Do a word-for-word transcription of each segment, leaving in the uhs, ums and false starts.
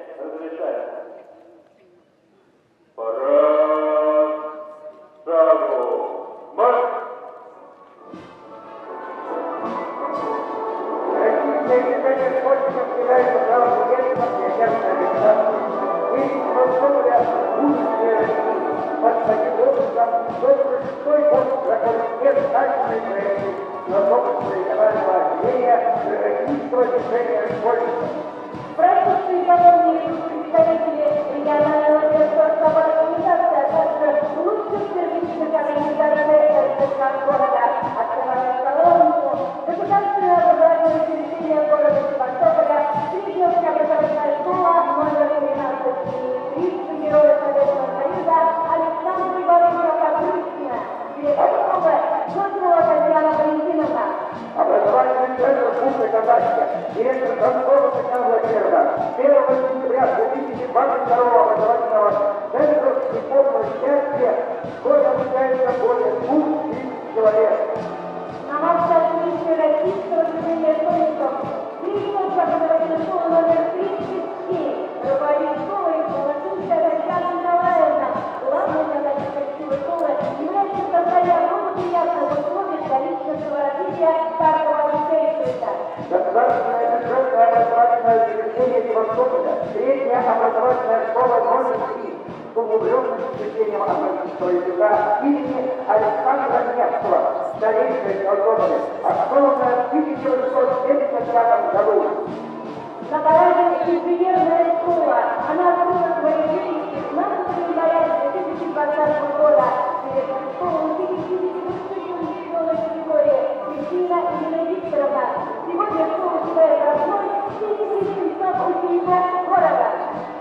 разрешается. Парад шагу. Марш! Российская издание школьников является правоприемником пионерской организации. И способствовали будущее России. Господин Лобусов, добрый шестой год проходит все значимые проекты Лобусова регионального отделения Российского движения школьников. Практически колонии представители регионального государственного организации, а также лучших сервисных организаций РСК города, открывают колонию, государственное образовательное учреждение города Севастополя, средняя общеобразовательная школа номер тринадцать тридцать, Героя Советского Союза Александра Ивановича Капрыцкина, директор школы Зотова Татьяна Валентиновна. Образовательный центр Пункта Казахия, директор Донцова Татьяна Владимировна, первого сентября две тысячи двадцать второго образовательного центра реформы счастья в школе обучается более двух тысяч человек. На марше открытия российского движения школьников средняя общеобразовательная школа номер тридцать семь, руководитель школы Волошинская Татьяна Николаевна. Главной задачей коллектива школы является создание благоприятных условий для личностного развития каждого обучающегося. Государственное бюджетное образовательное учреждение Севастополя, средняя образовательная школа номер три, с углубленным изучением английского языка имени Александра Невского, старейшей Севастополя, основанная в тысяча восемьсот семьдесят пятом году. На параде инженерная школа. Она открыла свои двери пятнадцатого января две тысячи двадцатого года. Директор школы учитель высшей школы территории Кристина Ирина Викторовна. Сегодня школа считает родной тысяча семьсот учеников города.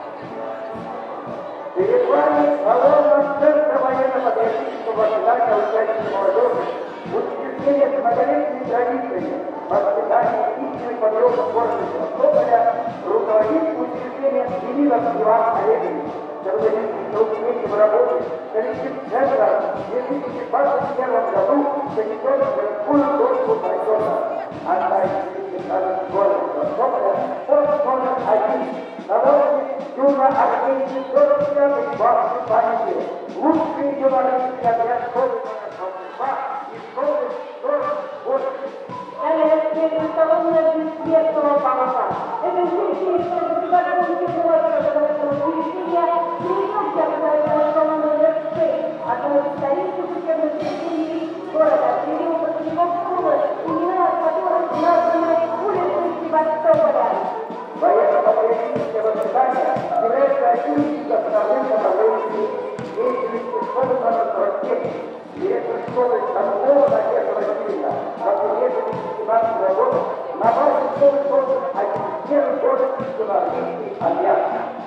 Перед вами колонна Центра военно-патриотического воспитания участников молодежи, учреждение с многолетними традициями воспитания истинных патриотов города Севастополя, руководит учреждением Демидов Иван Олегович. Современный труднейшим работе коллектив Центра в две тысячи двадцать первом году занесен в городскую доску района. Одна из тридцати города Севастополя, пост номер один. Народник Юна Аркадьевич сорок пятый класс памяти. Лучший юмористский отряд школы номер двадцать два и школы сорок восемь. Далее следует колонна бессмертного полка. Это учреждение государственного образовательного учреждения Кремлевская образовательная школа номер шесть, одно из старейших учебных заведений города, среди выпускников школы, имена которых названы улицы Севастополя. Военно-патриотическое воспитание является одним из основных направлений деятельности школы номер сорок семь. Директор школы Станкова Надежда Васильевна, последовательно семнадцатого года, на базе школы создан один из первых государственный отряд.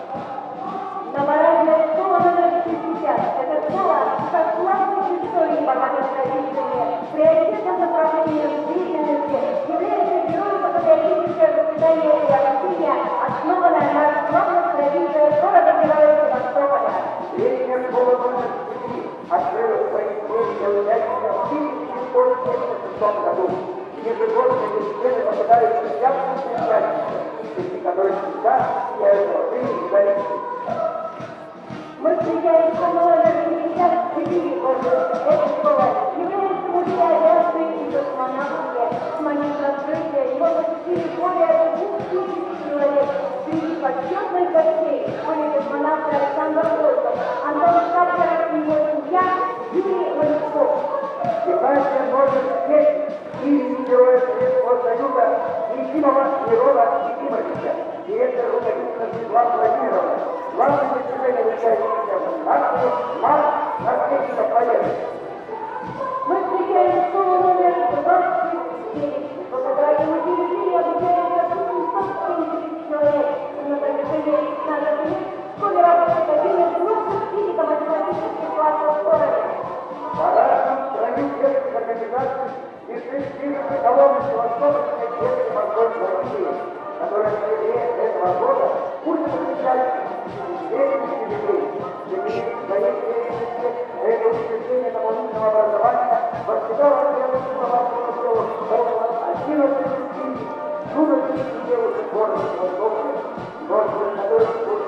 На параде школа номер шестьдесят. Эта школа со славной историей богатой традициями, приоритетным направлением деятельности является героем патриотическое воспитание и обучение, основанное на славных традициях города-героя Севастополя. Средняя школа номер четыре открыла свои двери для участия в тысяча сто семьдесят шестом году. Ежегодно ежедневно попадаются частные участники, среди которых всегда и золотые медалисты. Мы встречаем школу номер пятьдесят четыре. Эта школа является музей авиации и космонавтики. С момента открытия его посетили более двух тысяч человек. Среди почетных гостей были космонавты Александр Волков, Антон Шапкер и его семья Юрий Валюков. Гимназия номер семь имени Героя Советского Союза Ефимова Мирона Ефимовича, директор руководителя Светлана Владимировна. Главное достижение участника в акции «Марш наследников Победы». Мы встречаем школу номер двадцать девять. Благодаря этому учреждению обучается семьсот семьдесят человек. На протяжении пятнадцати лет в школе работает один из лучших физико-математических классов в городе. Пора стране детских организаций и шестидесятой колонны Севастопольской детской московской России, которая в феврале этого года будет посвящать деятельности детей. Среди своей деятельности это учреждение дополнительного образования воспитало одиннадцать тысяч юношей и девушек города Севастополя, которых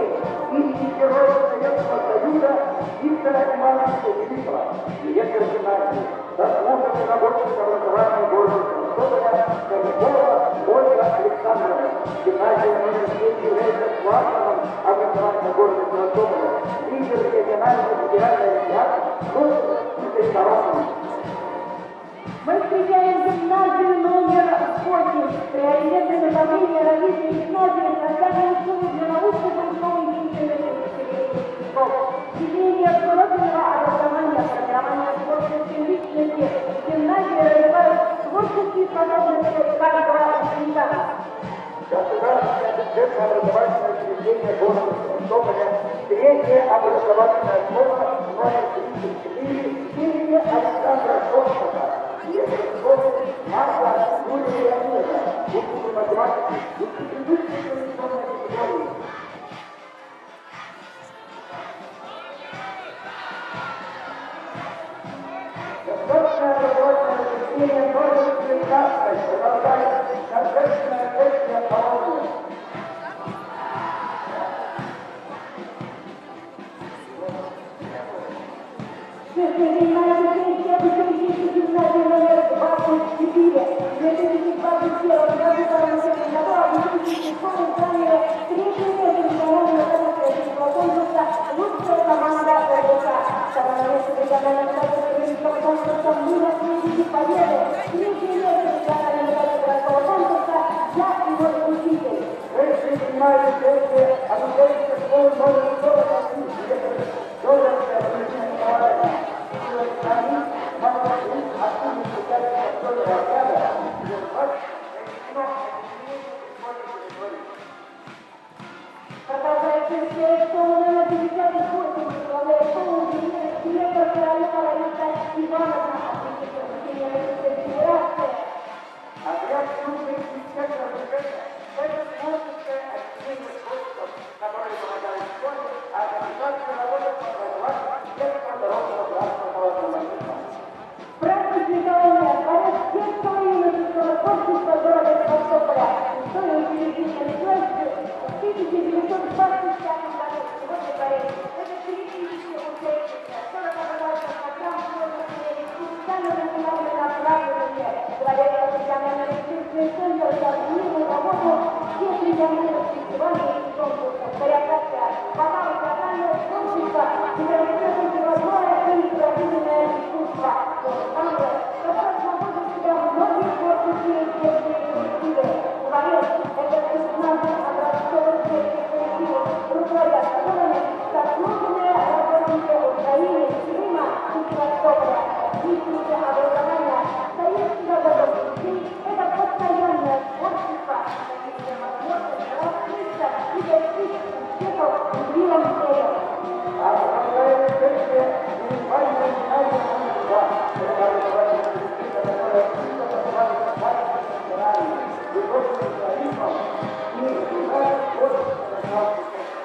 имени героя Советского Союза Виктора Ивановича Великого, директора гимназии, заслуженный работник образования города Севастополя, Корякова Ольга Александровна. Гимназия номер семь является классовым образованием города Севастополя, лидер региональной федеральной олимпиады, конкурс интересования. Мы встречаем гимназию номер восемь. Приоритетное направление развития гимназии – создание условий для научно-поисковой деятельности выпускников, введение профильного образования, формирование творческой личности. Гимназия развивает творческие способности каждого ученика. Государственное бюджетное образовательное учреждение города Севастополя, третья образовательная школа номер тридцать четыре имени Александра Шостака. Марта Юлия Леонидовна, учитель математики, институтской традиционной категории. Государственное образовательное учреждение города Севастополя продолжает торжественное шествие по Волге. Гимназия номер двадцать четыре. В две тысячи двадцать первом году обучающие школы заняли третье место международного конкурса конкурса «Лучшая команда РДК». Второе место регионального конкурса конкурса «Мы на свете победы». Третье место регионального городского конкурса «Я и мой учитель». Эти принимают участие обучающие школы номер сорок один, директор Дозерская обучение Николаевна. Продолжается школа номер пятьдесят восемь, возглавляет школу директор Королева Раиса Ивановна, ответственная Российской Федерации. Отряд службы инспектора бюджета – это творческое объединение творческов, которые помогают школе организации работы по образованию детского здорового гражданского норматива. Праздник Николая творят детского и юношеского творчества города Севастополя. История учредительной власти в тысяча девятьсот двадцать пятом году. Сегодня творит это три тысячи участников, сорок образовательных программ, специально национальное направление, говорят профессиональный ресурсный центр за активную работу всех региональных фестивалей и конкурсов, хореография, вокал, театральное творчество, гидрометрия, философия и интерактивное искусство. Ансамбль, который свободит в себя многие творческие детские коллективы. Говорят, это шестнадцать образцовых детских коллективов, руководят которыми заслуженные работники Украины, Крыма и Севастополя. Личности образования советских годов детей – это постоянное творчество, дающее возможность раскрыться и достичь успехов в мирном деле. А продолжает шествие муниципальная гимназия номер два. Это образовательное учреждение, которое открыто образование маленьких ветеранов, высоким журналистом и развивает творчество национальных.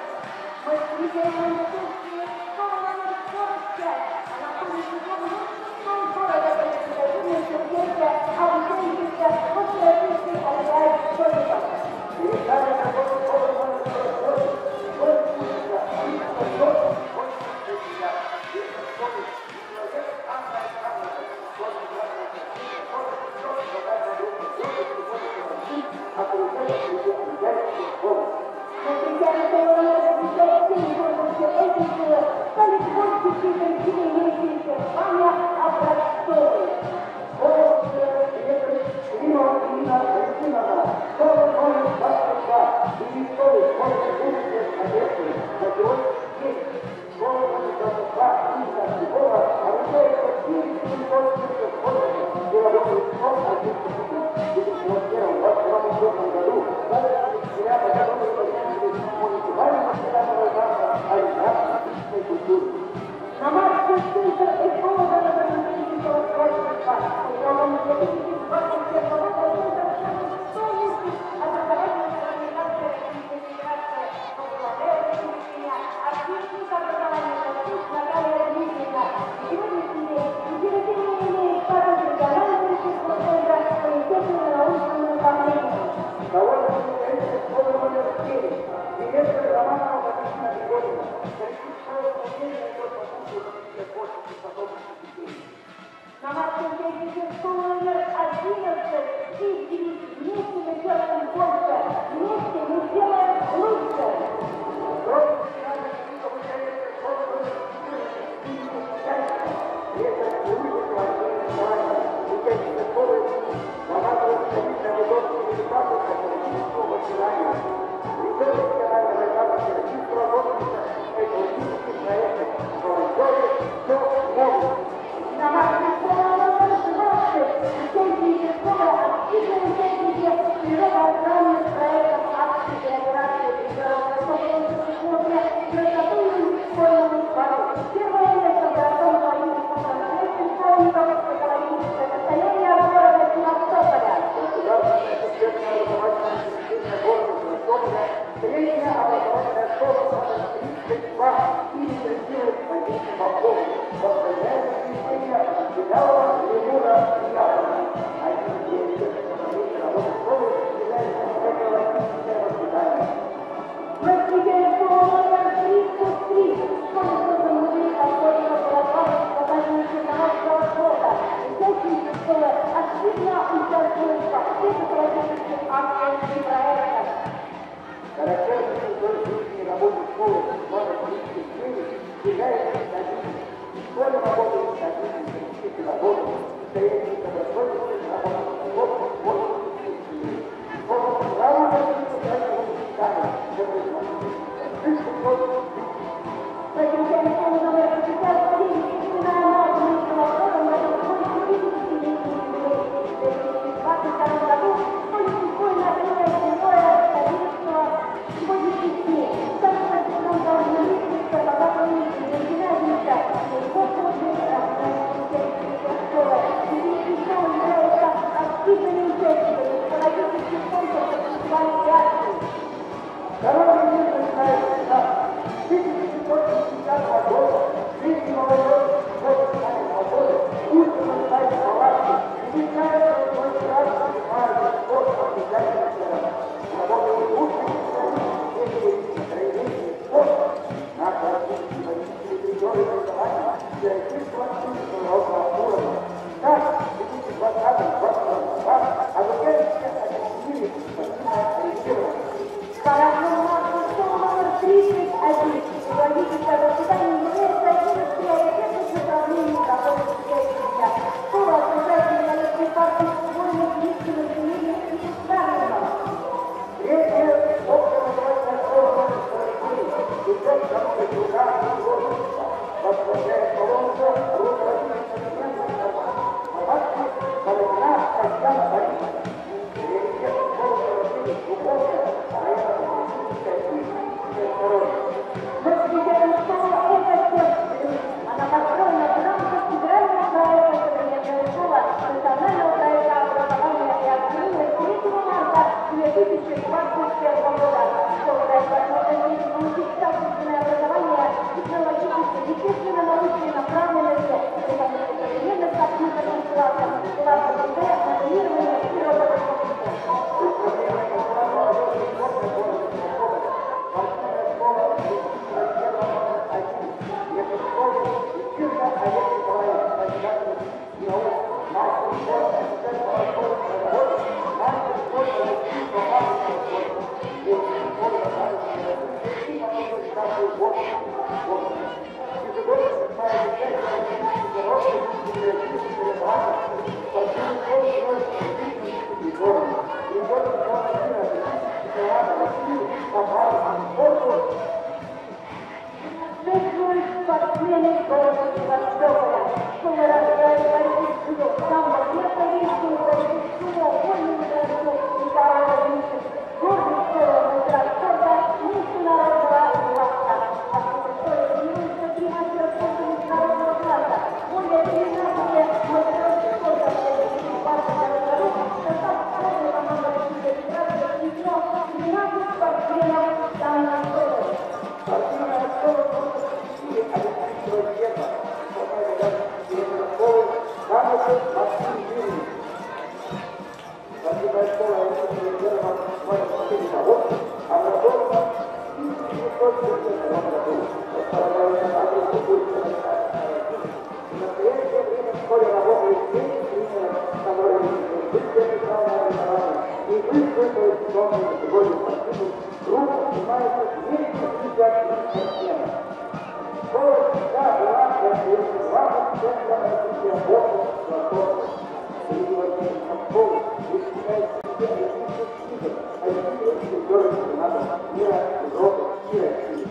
Мы встречаем институцию школы номер сорок пять. Она находится в лучшем города Екатеринбурга, сердце обучающихся после российской олимпиады школьников. Передали работу школы номер сорок восемь, школы учится, и способны творческие себя. Если школы человек, Анна Александровна, школы гражданского учреждения, школы школы глобальной группы, школы приходится России, а получается среди олимпиадских школ. Мы встречаем школу номер пятьдесят семь, конкурсе этой школы стали творческие коллективы, имеющиеся звания образцовые. Школа директор Климова Ирина Валентиновна, школа номер двадцать два, и школы школы будущее Одессы, на сегодня день. Школа номер двадцать два, Ирина Архипова, обучается тысяча семьсот школьников, и работает школ один институт, в две тысячи двадцать первом — двадцать втором учебном году, даже учителя подготовили победителей муниципального федерального жанра олимпиады физической культуры. На марше центр эколога разработческого творчества. По итогам две тысячи двадцать первого года центр полностью образовательная организация Российской Федерации. Возглавляет учреждение артистов образования России Наталья Дмитриевна. Сегодняшний день учреждение имеет статус регионального ресурсного центра по естественно-научному направлению. Довольно школы номер семь, директор Романова нашей технике школы номер одиннадцать. И девиз: вместе мы делаем больше, вместе мы делаем лучше. На нашей школе номер двадцать техники школы активные техники природоохранных проектов акций и операций природоохранного уровня красоту школьному двору. Первое место в городском полиции по конкретным школьникам экологическое состояние города Севастополя. Средняя образовательная школа номер тридцать два и регистрирует позицию полков. Возглавляет учреждение Кидалова Лемура Яковлевна. Один из действующих работы школы является экологическое воспитание. Практическая школа номер тридцать три. Школа создана внутри подходного лаборатории создания технологического флота. Участники школы активно участвуют во всех экологических акциях и проектах. Характерной чертой жизни работы школы номер тридцать девять является стабильность. В школе работают стабильные педагоги, стоящие добросовестные работы школы творческих сил. Школа право развития проектов воспитания, Практическая школа номер шестьдесят три. Естественная наука мыслила в этом году больше пятидесятилетний юбилей. В две тысячи двадцать втором году школьники школы отмечают седьмое столетие сегодняшних дней. Каждый из нас должен мыслить, что показывает гимназиста, его подвиг развития школы. Девицы школы являются активными участниками экологических конкурсов и фестивалей и акций. Дорога не начинается с тысяча девятьсот шестидесятого года. Жизнь молодежи в школе стали свободы, учатся читать палатки, изучают свой раз, занимаются спортом, обязательно работают лучшие специалисты, строение спорта. Наши российские водители передовые образования всероссийского и международного уровня. Так, в две тысячи двадцатом — две тысячи двадцать втором обучающиеся объединили спортивное ориентирование. Хорошо, наша школа номер тридцать один. Экологическое воспитание является одним из приоритетных направлений работы учащихся. Школа отражает великолепный партий школьных личных семейных и государственных. Третья общеобразовательная школа номер сорок девять идет к тому же труда и творчества, возглавляет колонку руководитель современной информации, Валентина Татьяна Борисовна. Приоритет школы сорок девять глубокая, военно-политическая и физическая здоровье. Практическая школа — это сердце плюс. Она построена в рамках федерального проекта «Современная школа» национального проекта образования и открылась третьего марта две тысячи двадцать первого года. Школа дает возможность получить качественное образование, технологические, естественно-научные направленности, преподавание современных компьютерных классов, классов ИТ, моделирование и робототехники. Шествуют спортсмены города Севастополя. Школа рождает борьбу с дзюдо, самбо, легкоатлетическую борьбу, сумо, вольную борьбу и паралимпийскую. Гордый школа мастера спорта международного класса. А в этой школе тренируются три мастера спорта международного класса. Более тринадцати мастеров спорта в две тысячи двадцать втором году состав школы команды Российской Федерации включил тринадцать спортсменов данной школы. Спортивная школа номер четыре Олимпийского герба. Директор школы Камышев Максим Юрьевич. Спортивная школа Олимпийского герба номер четыре завод образована в тысяча девятьсот шестьдесят втором году. Располагается адрес Культурной и в настоящее время в школе работает среди восточных школ вы считаете себя олимпийским лидером, олимпийским чемпионом чемпионата мира, Европы и России.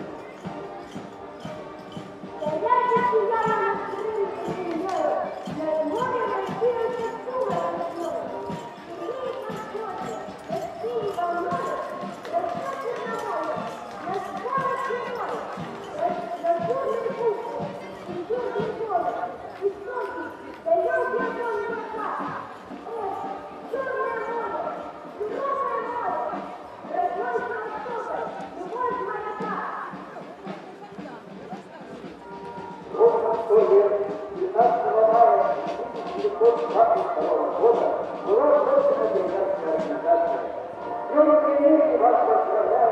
девятнадцатого мая тысяча девятьсот двадцать второго года была создана Ленинградская организация. В нем вместе вас поздравляю